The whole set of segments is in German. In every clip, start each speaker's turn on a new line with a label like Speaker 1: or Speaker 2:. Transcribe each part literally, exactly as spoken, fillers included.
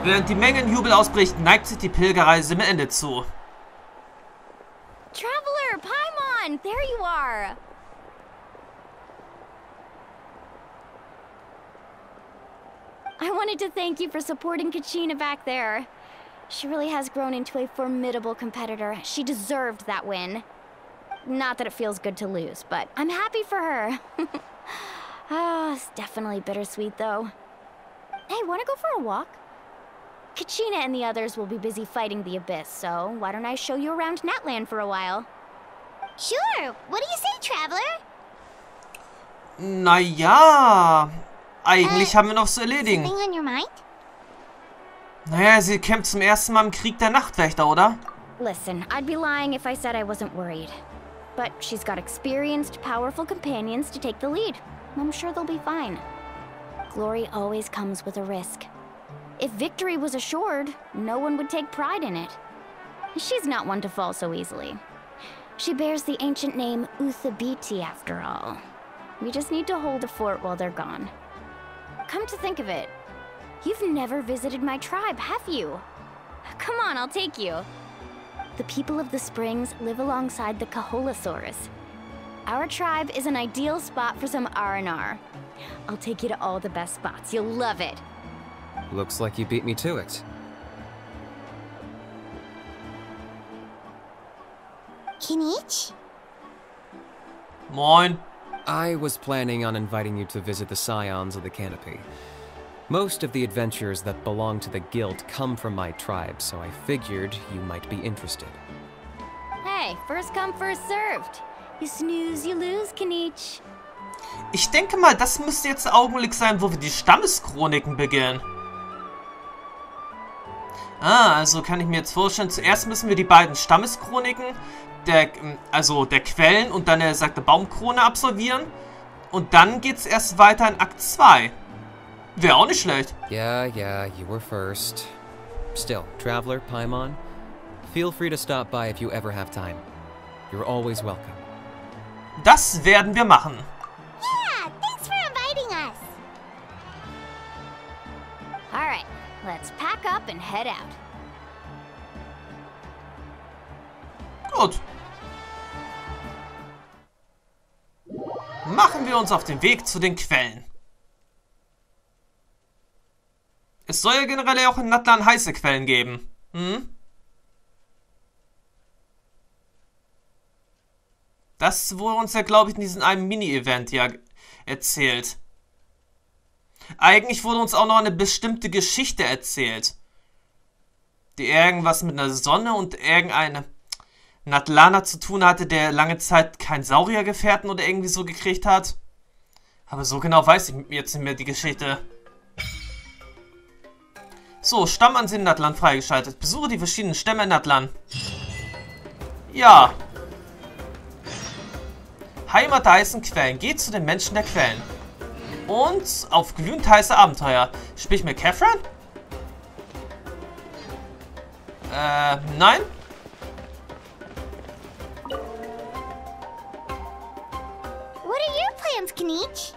Speaker 1: Während die Menge in Jubel ausbricht, neigt sich die Pilgerreise dem Ende zu.
Speaker 2: Traveler, Paimon, there you are. I wanted to thank you for supporting Kachina back there. She really has grown into a formidable competitor. She deserved that win. Not that it feels good to lose, but I'm happy for her. Ah, it's definitely bittersweet, though. Hey, wanna go for a walk? Kachina and the others will be busy fighting the Abyss, so why don't I show you around Natlan for a while?
Speaker 3: Sure. What do you say, Traveler?
Speaker 1: Naja, eigentlich äh, haben wir noch zu erledigen.
Speaker 3: Something on your mind?
Speaker 1: Naja, sie kämpft zum ersten Mal im Krieg der Nachtwächter, oder?
Speaker 2: Listen, I'd be lying if I said I wasn't worried. But she's got experienced, powerful companions to take the lead. I'm sure they'll be fine. Glory always comes with a risk. If victory was assured, no one would take pride in it. She's not one to fall so easily. She bears the ancient name Uthabiti, after all. We just need to hold the fort while they're gone. Come to think of it, you've never visited my tribe, have you? Come on, I'll take you. The people of the Springs live alongside the Kaholasaurus. Our tribe is an ideal spot for some R and R. I'll take you to all the best spots. You'll love it.
Speaker 4: Looks like you beat me to it.
Speaker 3: Kinich?
Speaker 1: Moin.
Speaker 4: I was planning on inviting you to visit the Scions of the Canopy. Most of the adventures that belong to the Guild come from my tribe, so I figured you might be interested.
Speaker 2: Hey, first come, first served. You snooze, you lose, Kinich.
Speaker 1: Ich denke mal, das müsste jetzt der Augenblick sein, wo wir die Stammeschroniken beginnen. Ah, also kann ich mir jetzt vorstellen, zuerst müssen wir die beiden Stammeschroniken, der, also der Quellen und dann der besagte Baumkrone absolvieren. Und dann geht's erst weiter in Akt zwei. Wäre auch nicht schlecht.
Speaker 4: Yeah, yeah, you were first. Still, Traveler, Paimon, feel free to stop by if you ever have time. You're always welcome.
Speaker 1: Das werden wir machen.
Speaker 3: Yeah, thanks for inviting us.
Speaker 2: All right, let's pack up and head out.
Speaker 1: Gut. Machen wir uns auf den Weg zu den Quellen. Es soll ja generell auch in Natlan heiße Quellen geben. Hm? Das wurde uns ja, glaube ich, in diesem einen Mini-Event ja erzählt. Eigentlich wurde uns auch noch eine bestimmte Geschichte erzählt. Die irgendwas mit einer Sonne und irgendeine Natlaner zu tun hatte, der lange Zeit keinen Sauriergefährten oder irgendwie so gekriegt hat. Aber so genau weiß ich jetzt nicht mehr die Geschichte. So, Stammansehen in Natlan freigeschaltet. Besuche die verschiedenen Stämme in Natlan. Ja. Heimat der heißen Quellen. Geht zu den Menschen der Quellen. Und auf glühend heiße Abenteuer. Spiel ich mit Catherine? Äh, nein?
Speaker 3: What are your plans, Kinich?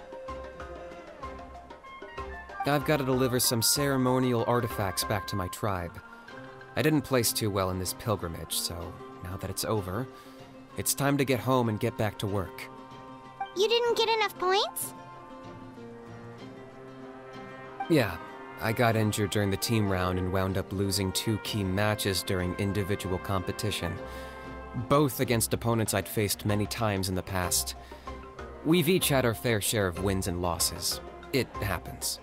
Speaker 4: I've got to deliver some ceremonial artifacts back to my tribe. I didn't place too well in this pilgrimage, so now that it's over, it's time to get home and get back to work.
Speaker 3: You didn't get enough points?
Speaker 4: Yeah, I got injured during the team round and wound up losing two key matches during individual competition, both against opponents I'd faced many times in the past. We've each had our fair share of wins and losses. It happens.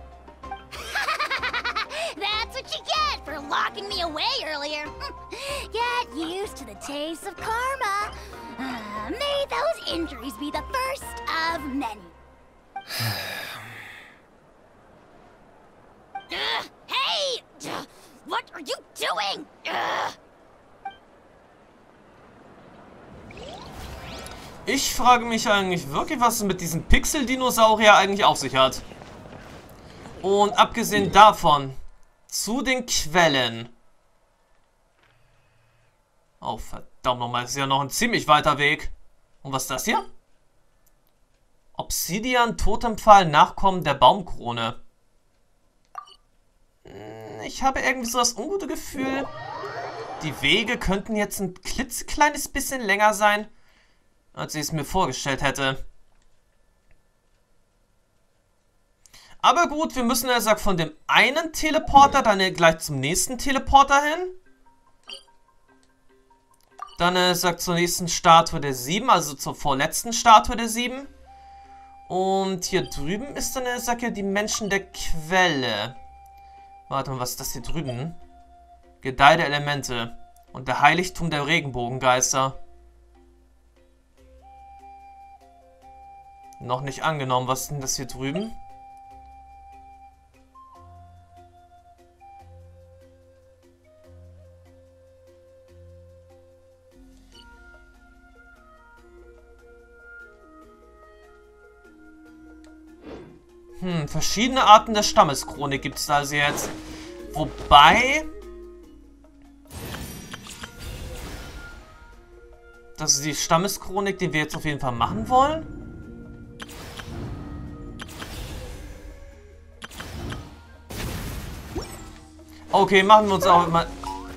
Speaker 3: That's what you get for locking me away earlier. Get used to the taste of karma. Uh, may those injuries be the first of many. uh, hey! Uh, what are you doing? Uh.
Speaker 1: Ich frage mich eigentlich wirklich, was es mit diesem Pixel-Dinosaurier eigentlich auf sich hat. Und abgesehen davon, zu den Quellen. Oh, verdammt nochmal, ist ja noch ein ziemlich weiter Weg. Und was ist das hier? Obsidian, Totempfahl, Nachkommen der Baumkrone. Ich habe irgendwie so das ungute Gefühl, die Wege könnten jetzt ein klitzekleines bisschen länger sein, als ich es mir vorgestellt hätte. Aber gut, wir müssen, er sagt, von dem einen Teleporter dann gleich zum nächsten Teleporter hin. Dann, er sagt, zur nächsten Statue der sieben, also zur vorletzten Statue der sieben. Und hier drüben ist dann, er sagt ja, die Menschen der Quelle. Warte mal, was ist das hier drüben? Gedeih der Elemente und der Heiligtum der Regenbogengeister. Noch nicht angenommen. Was ist denn das hier drüben? Hm, verschiedene Arten der Stammeschronik gibt es da also jetzt. Wobei... Das ist die Stammeschronik, die wir jetzt auf jeden Fall machen wollen. Okay, machen wir uns auch mal...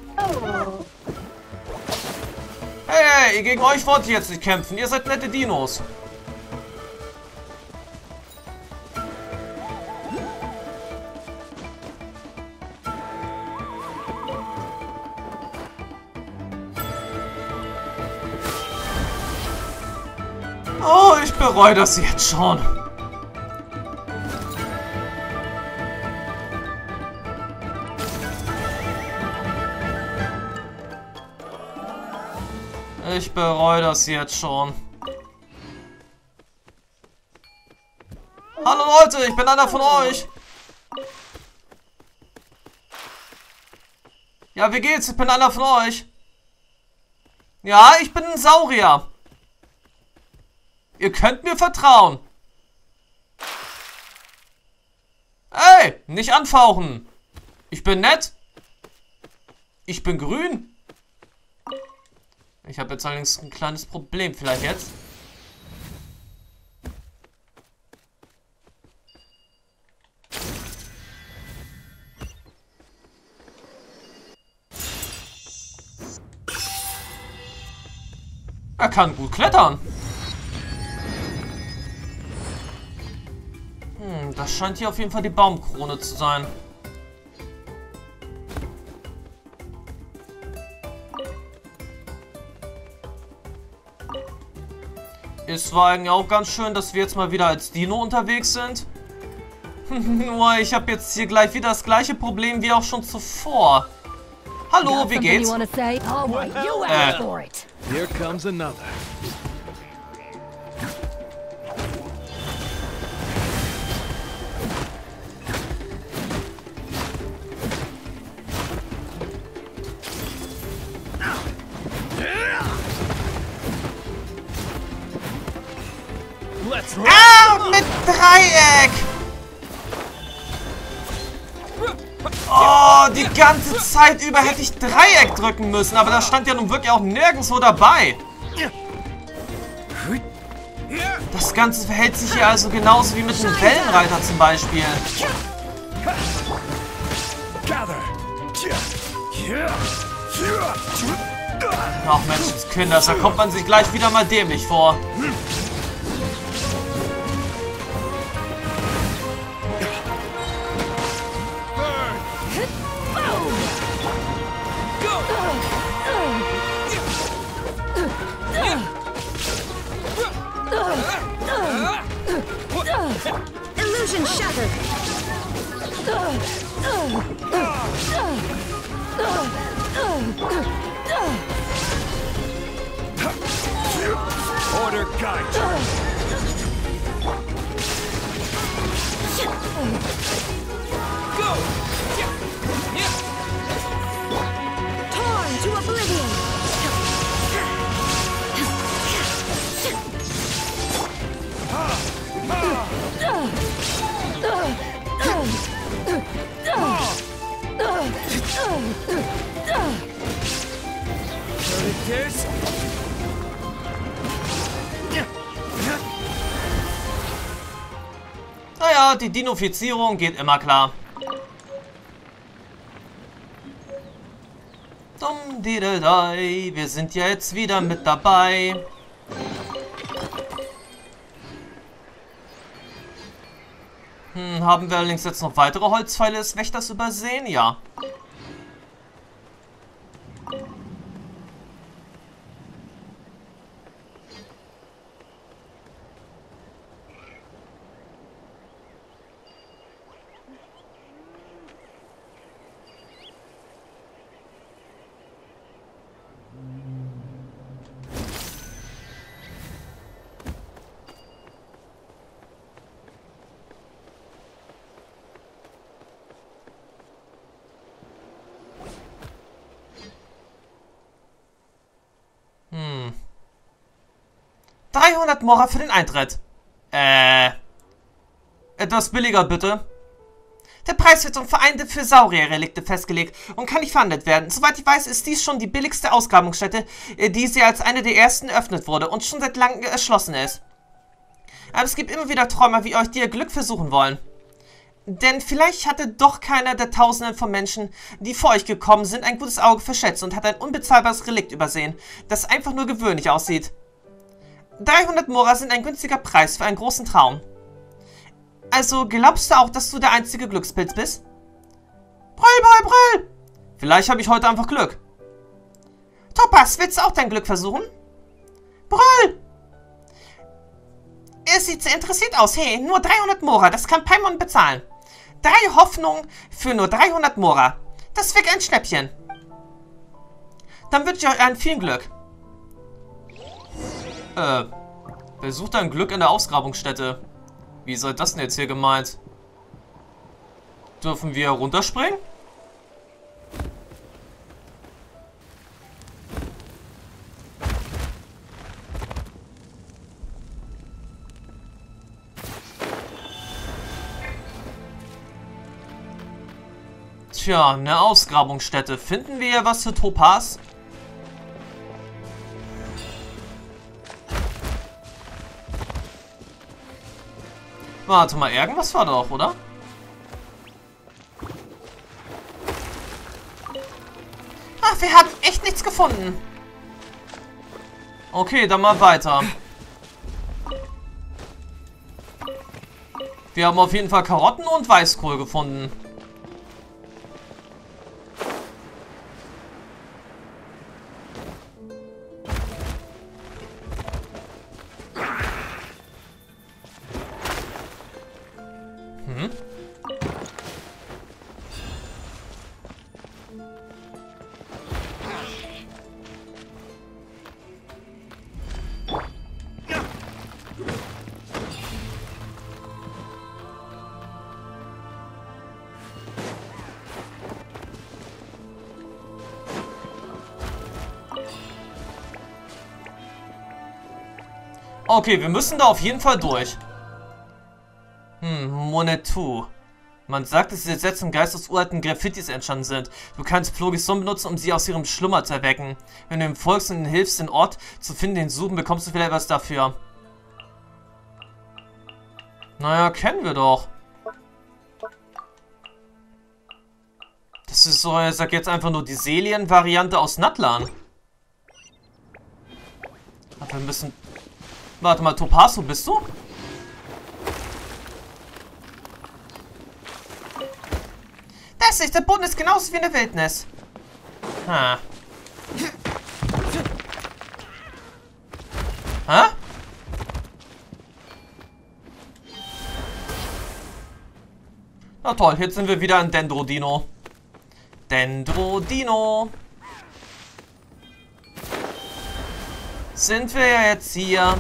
Speaker 1: Hey, hey, gegen euch wollte ich jetzt nicht kämpfen. Ihr seid nette Dinos. Oh, ich bereue das jetzt schon. Ich bereue das jetzt schon. Hallo Leute, ich bin einer von euch. Ja, wie geht's? Ich bin einer von euch. Ja, ich bin ein Saurier. Ihr könnt mir vertrauen. Ey, nicht anfauchen. Ich bin nett. Ich bin grün. Ich habe jetzt allerdings ein kleines Problem. Vielleicht jetzt. Er kann gut klettern. Hm, das scheint hier auf jeden Fall die Baumkrone zu sein. Es war eigentlich auch ganz schön, dass wir jetzt mal wieder als Dino unterwegs sind. Nur, ich habe jetzt hier gleich wieder das gleiche Problem wie auch schon zuvor. Hallo, wie geht's? Äh.
Speaker 5: Here comes another.
Speaker 1: Ah, mit Dreieck! Oh, die ganze Zeit über hätte ich Dreieck drücken müssen, aber das stand ja nun wirklich auch nirgendwo dabei. Das Ganze verhält sich hier also genauso wie mit dem Wellenreiter zum Beispiel. Ach Menschenskinder, da kommt man sich gleich wieder mal dämlich vor.
Speaker 3: Illusion shattered.
Speaker 5: Order guide. Go.
Speaker 3: Torn to oblivion.
Speaker 1: Naja, die Dinofizierung geht immer klar. Dumm Dideldei, wir sind ja jetzt wieder mit dabei. Hm, haben wir allerdings jetzt noch weitere Holzpfeile des Wächters übersehen? Ja. Hm. dreihundert Mora für den Eintritt. Äh. Etwas billiger, bitte. Der Preis wird zum Verein für Saurierrelikte festgelegt und kann nicht verhandelt werden. Soweit ich weiß, ist dies schon die billigste Ausgrabungsstätte, die sie als eine der ersten eröffnet wurde und schon seit langem erschlossen ist. Aber es gibt immer wieder Träumer wie euch, die ihr Glück versuchen wollen. Denn vielleicht hatte doch keiner der Tausenden von Menschen, die vor euch gekommen sind, ein gutes Auge verschätzt und hat ein unbezahlbares Relikt übersehen, das einfach nur gewöhnlich aussieht. dreihundert Mora sind ein günstiger Preis für einen großen Traum. Also glaubst du auch, dass du der einzige Glückspilz bist? Brüll, brüll, brüll! Vielleicht habe ich heute einfach Glück. Topaz, willst du auch dein Glück versuchen? Brüll! Er sieht sehr interessiert aus. Hey, nur dreihundert Mora, das kann Paimon bezahlen. Drei Hoffnungen für nur dreihundert Mora. Das wird ein Schnäppchen. Dann wünsche ich euch allen viel Glück. Äh, wer sucht ein Glück in der Ausgrabungsstätte? Wie soll das denn jetzt hier gemeint? Dürfen wir runterspringen? Tja, eine Ausgrabungsstätte. Finden wir ja was für Topaz? Warte mal, irgendwas war doch, oder? Ach, wir haben echt nichts gefunden. Okay, dann mal weiter. Wir haben auf jeden Fall Karotten und Weißkohl gefunden. Hm? Okay, wir müssen da auf jeden Fall durch. Hm, Monetou. Man sagt, dass diese Sätze im Geist aus uralten Graffitis entstanden sind. Du kannst Phlogiston benutzen, um sie aus ihrem Schlummer zu erwecken. Wenn du ihm folgst und ihnen hilfst, den Ort zu finden, den suchen, bekommst du vielleicht was dafür. Naja, kennen wir doch. Das ist so, ich sag jetzt einfach nur die Selien-Variante aus Natlan. Aber wir müssen... Warte mal, Topaz, wo bist du? Das ist, der Boden ist genauso wie in der Wildnis. Ha. Hä? Na toll, jetzt sind wir wieder ein Dendrodino. Dendrodino. Sind wir ja jetzt hier.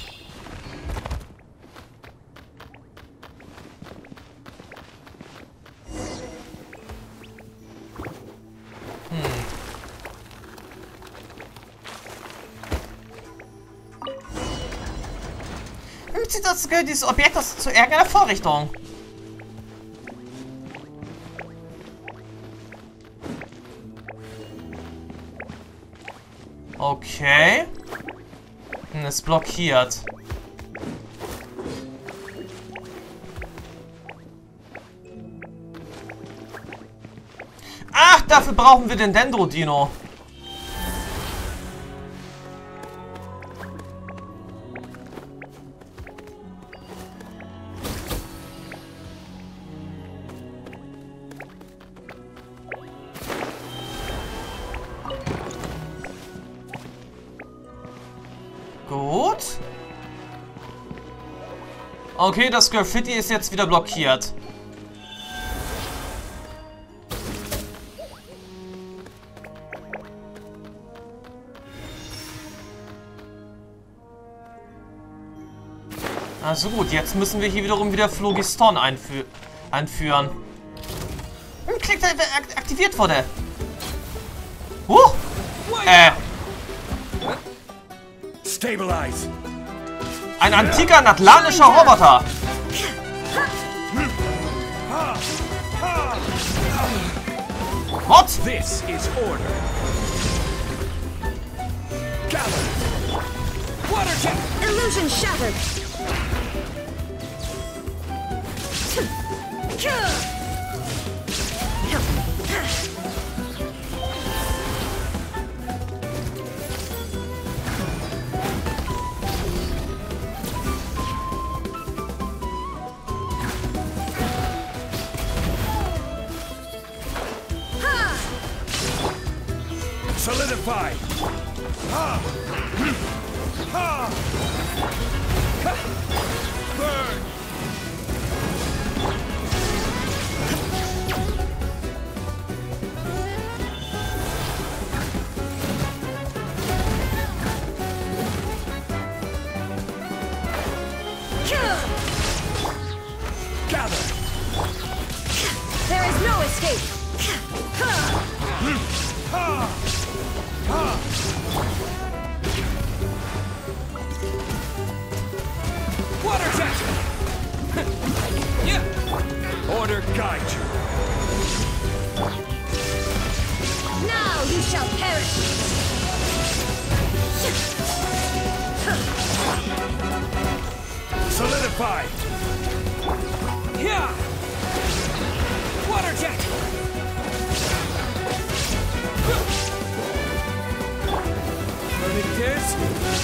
Speaker 1: Das gehört dieses Objekt aus zu irgendeiner Vorrichtung. Okay. Hm, ist blockiert. Ach, dafür brauchen wir den Dendrodino. Gut. Okay, das Graffiti ist jetzt wieder blockiert. Also gut, jetzt müssen wir hier wiederum wieder Phlogiston einfü einführen. Hm, Klick, der aktiviert wurde. Huch! Äh.
Speaker 5: Stabilize.
Speaker 1: Ein antiker natlanischer Roboter. What?
Speaker 5: This is order. Gather. Water jet.
Speaker 6: Illusion shattered.
Speaker 5: Solidify. Ha. Ha. Burn. Gather.
Speaker 6: There is no escape.
Speaker 5: Ha. Ha. Water jet. Yeah. Order guide you.
Speaker 6: Now you shall perish.
Speaker 5: Solidify. Yeah. Water jet. Burning tears.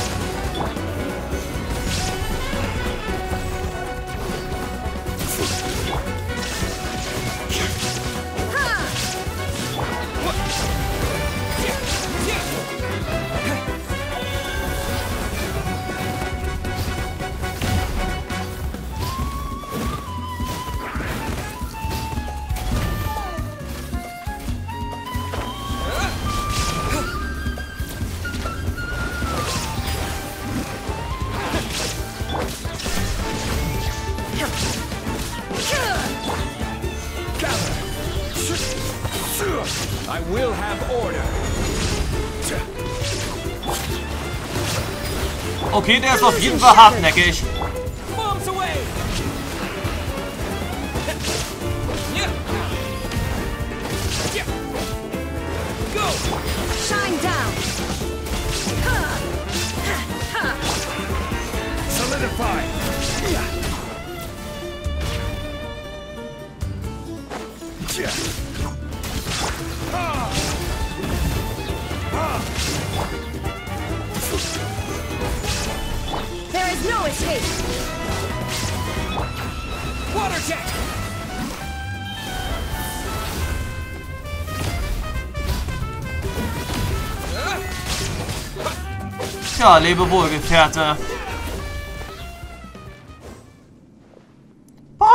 Speaker 5: I will have order.
Speaker 1: Okay, der ist auf jeden Fall hartnäckig.
Speaker 5: Bombs away. Go.
Speaker 6: Shine down.
Speaker 5: Solidify.
Speaker 6: There is no escape.
Speaker 5: Water jet.
Speaker 1: Ja, lebe wohl, Gefährte. Boll!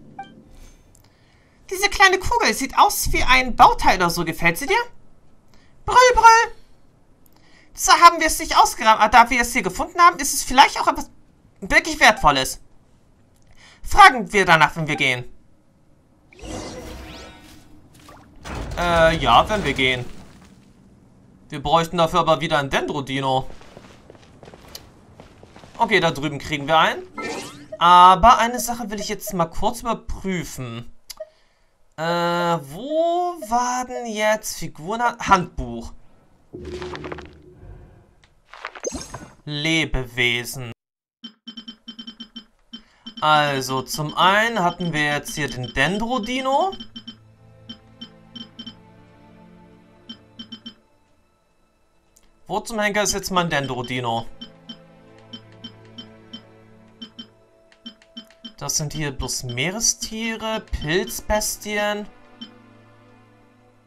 Speaker 1: Diese kleine Kugel sieht aus wie ein Bauteil oder so. Gefällt sie dir? Brüll, brüll! So haben wir es nicht ausgerammt, aber da wir es hier gefunden haben, ist es vielleicht auch etwas wirklich Wertvolles. Fragen wir danach, wenn wir gehen. Äh, ja, wenn wir gehen. Wir bräuchten dafür aber wieder ein Dendrodino. Okay, da drüben kriegen wir einen. Aber eine Sache will ich jetzt mal kurz überprüfen. Äh, wo war denn jetzt Figuren? Handbuch. Lebewesen. Also, zum einen hatten wir jetzt hier den Dendrodino. Wo zum Henker ist jetzt mein Dendrodino? Das sind hier bloß Meerestiere, Pilzbestien,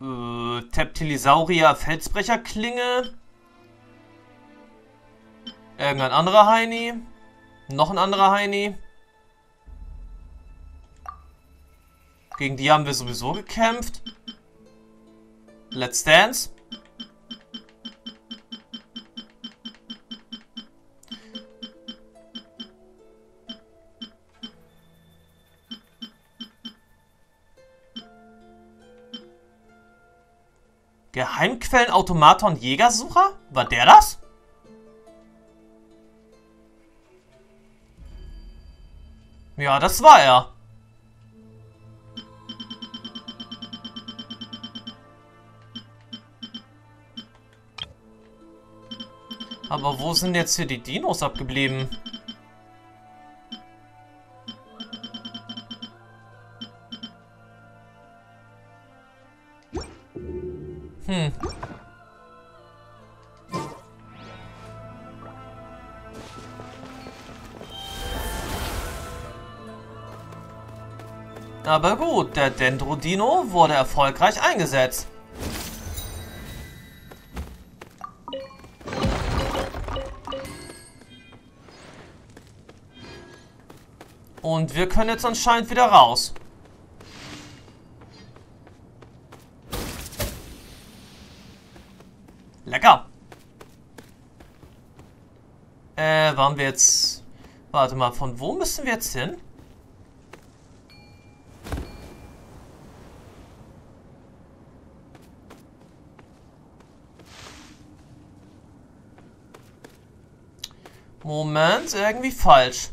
Speaker 1: äh, Teptilisaurier, Felsbrecherklinge. Irgendein anderer Heini. Noch ein anderer Heini. Gegen die haben wir sowieso gekämpft. Let's Dance. Geheimquellen, Automaton, Jägersucher? War der das? Ja, das war er. Aber wo sind jetzt hier die Dinos abgeblieben? Hm. Aber gut, der Dendro-Dino wurde erfolgreich eingesetzt. Und wir können jetzt anscheinend wieder raus. Lecker. Äh, waren wir jetzt... Warte mal, von wo müssen wir jetzt hin? Moment, irgendwie falsch.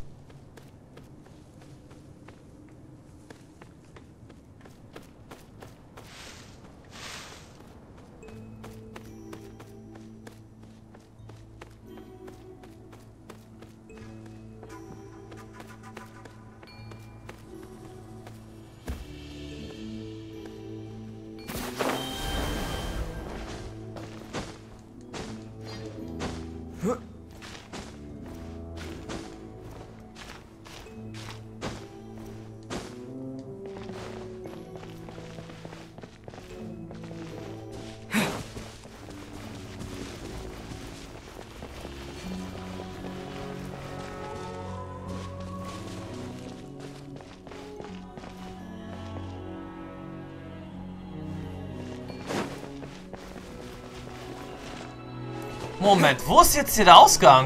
Speaker 1: Moment, wo ist jetzt hier der Ausgang?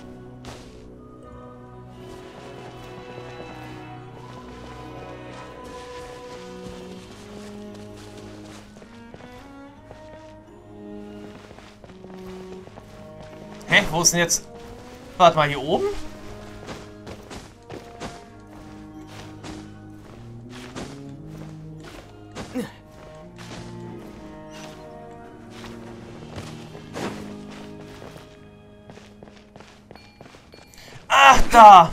Speaker 1: Hä, wo ist denn jetzt... Warte mal, hier oben? Ach, da!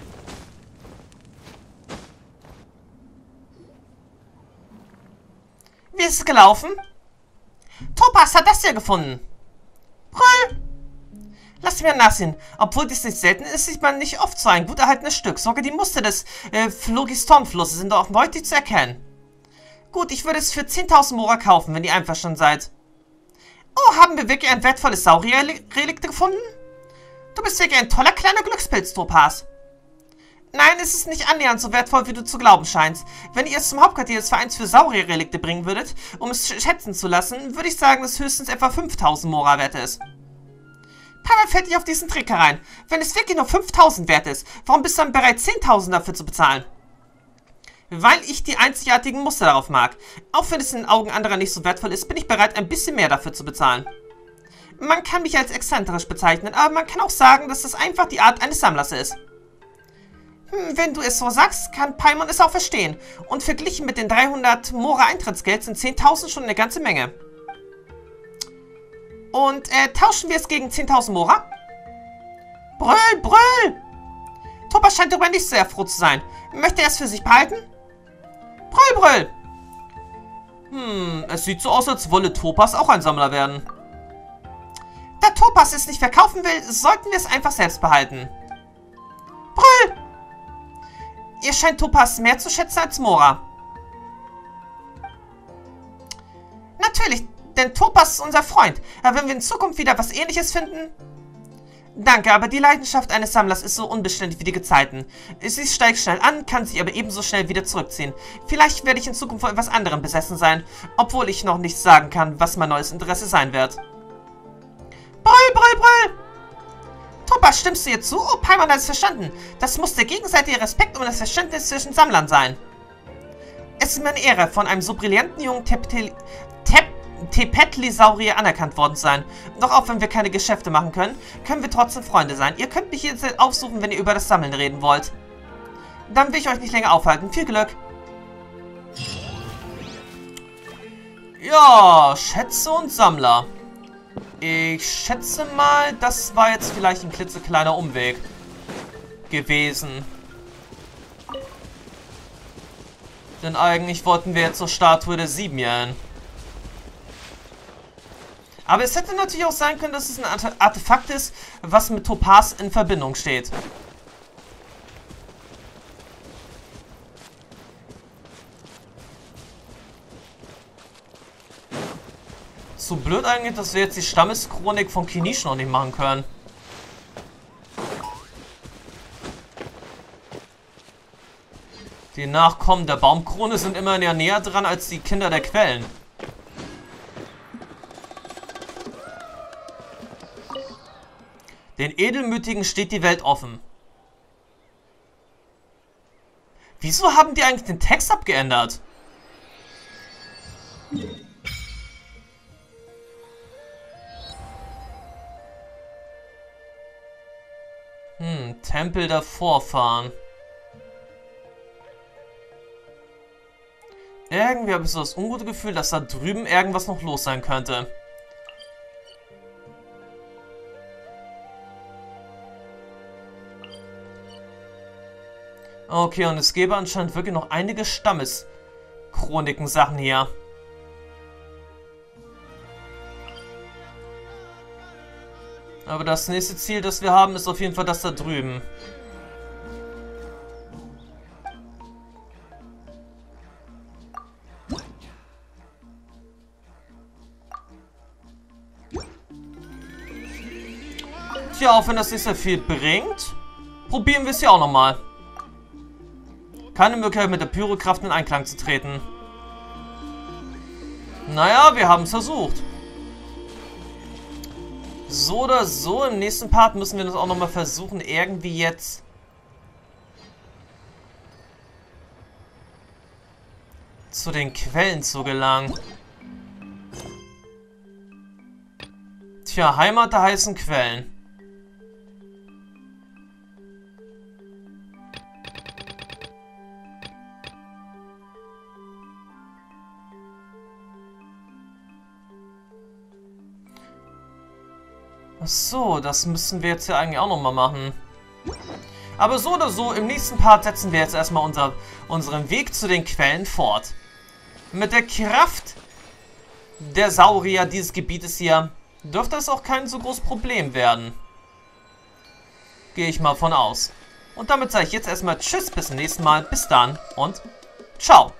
Speaker 1: Wie ist es gelaufen? Topaz hat das hier gefunden. Brüll! Lass mir nachsehen. Obwohl dies nicht selten ist, sieht man nicht oft so ein gut erhaltenes Stück. Sogar die Muster des äh, Phlogiston-Flusses sind auch deutlich zu erkennen. Gut, ich würde es für zehntausend Mora kaufen, wenn ihr einverstanden seid. Oh, haben wir wirklich ein wertvolles Saurier-Relikt gefunden? Du bist wirklich ein toller kleiner Glückspilz, Topaz. Nein, es ist nicht annähernd so wertvoll, wie du zu glauben scheinst. Wenn ihr es zum Hauptquartier des Vereins für Saurier-Relikte bringen würdet, um es schätzen zu lassen, würde ich sagen, dass höchstens etwa fünftausend Mora wert ist. Papa fällt nicht auf diesen Trick herein. Wenn es wirklich nur fünftausend wert ist, warum bist du dann bereit, zehntausend dafür zu bezahlen? Weil ich die einzigartigen Muster darauf mag. Auch wenn es in den Augen anderer nicht so wertvoll ist, bin ich bereit, ein bisschen mehr dafür zu bezahlen. Man kann mich als exzentrisch bezeichnen, aber man kann auch sagen, dass das einfach die Art eines Sammlers ist. Hm, wenn du es so sagst, kann Paimon es auch verstehen. Und verglichen mit den dreihundert Mora Eintrittsgeld sind zehntausend schon eine ganze Menge. Und äh, tauschen wir es gegen zehntausend Mora? Brüll, Brüll! Topaz scheint darüber nicht sehr froh zu sein. Möchte er es für sich behalten? Brüll, Brüll! Hm, es sieht so aus, als wolle Topaz auch ein Sammler werden. Da Topaz es nicht verkaufen will, sollten wir es einfach selbst behalten. Brüll! Ihr scheint Topaz mehr zu schätzen als Mora. Natürlich, denn Topaz ist unser Freund. Aber wenn wir in Zukunft wieder was Ähnliches finden... Danke, aber die Leidenschaft eines Sammlers ist so unbeständig wie die Gezeiten. Sie steigt schnell an, kann sich aber ebenso schnell wieder zurückziehen. Vielleicht werde ich in Zukunft von etwas anderem besessen sein, obwohl ich noch nicht sagen kann, was mein neues Interesse sein wird. Brüll, brüll, brüll! Topper, stimmst du ihr zu? Oh, Paimon hat es verstanden. Das muss der gegenseitige Respekt und das Verständnis zwischen Sammlern sein. Es ist mir eine Ehre, von einem so brillanten jungen Tepetli... Tep... Tepetlisaurier anerkannt worden sein. Doch auch wenn wir keine Geschäfte machen können, können wir trotzdem Freunde sein. Ihr könnt mich jetzt aufsuchen, wenn ihr über das Sammeln reden wollt. Dann will ich euch nicht länger aufhalten. Viel Glück. Ja, Schätze und Sammler. Ich schätze mal, das war jetzt vielleicht ein klitzekleiner Umweg gewesen. Denn eigentlich wollten wir jetzt zur Statue der Siebenjährigen. Aber es hätte natürlich auch sein können, dass es ein Artefakt ist, was mit Topaz in Verbindung steht. So blöd eigentlich, dass wir jetzt die Stammeschronik von Kinish noch nicht machen können. Die Nachkommen der Baumkrone sind immer näher dran als die Kinder der Quellen. Den Edelmütigen steht die Welt offen. Wieso haben die eigentlich den Text abgeändert? Hm, Tempel der Vorfahren. Irgendwie habe ich so das ungute Gefühl, dass da drüben irgendwas noch los sein könnte. Okay, und es gäbe anscheinend wirklich noch einige Stammeschroniken-Sachen hier. Aber das nächste Ziel, das wir haben, ist auf jeden Fall das da drüben. Tja, auch wenn das nicht sehr viel bringt, probieren wir es ja auch nochmal. Keine Möglichkeit, mit der Pyrokraft in Einklang zu treten. Naja, wir haben es versucht. So oder so, im nächsten Part müssen wir das auch nochmal versuchen, irgendwie jetzt zu den Quellen zu gelangen. Tja, Heimat der heißen Quellen. Ach so, das müssen wir jetzt ja eigentlich auch nochmal machen. Aber so oder so, im nächsten Part setzen wir jetzt erstmal unser, unseren Weg zu den Quellen fort. Mit der Kraft der Saurier dieses Gebietes hier dürfte es auch kein so großes Problem werden. Gehe ich mal von aus. Und damit sage ich jetzt erstmal Tschüss, bis zum nächsten Mal. Bis dann und ciao.